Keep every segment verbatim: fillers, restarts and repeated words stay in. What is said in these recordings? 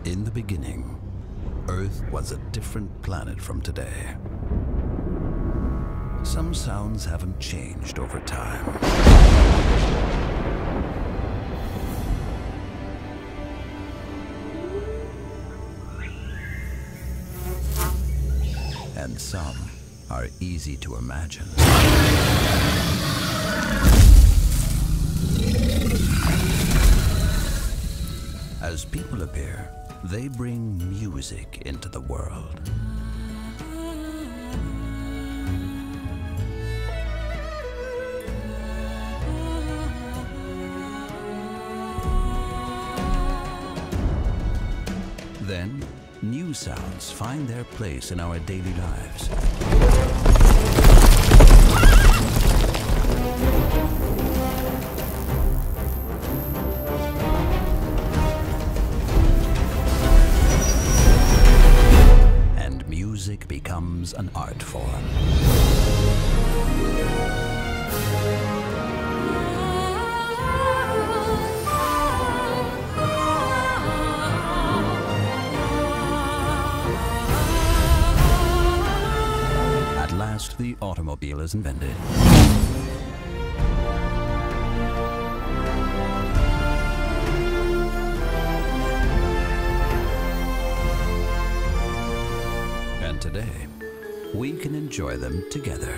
In the beginning, Earth was a different planet from today. Some sounds haven't changed over time. And some are easy to imagine. As people appear, they bring music into the world. Then, new sounds find their place in our daily lives. And music becomes an art form. The automobile is invented. And today, we can enjoy them together.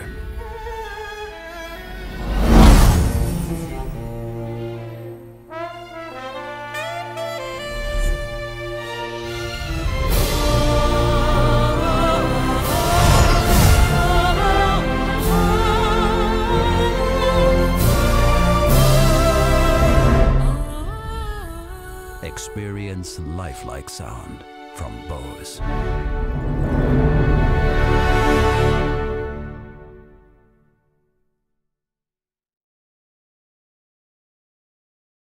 Experience lifelike sound from Bose.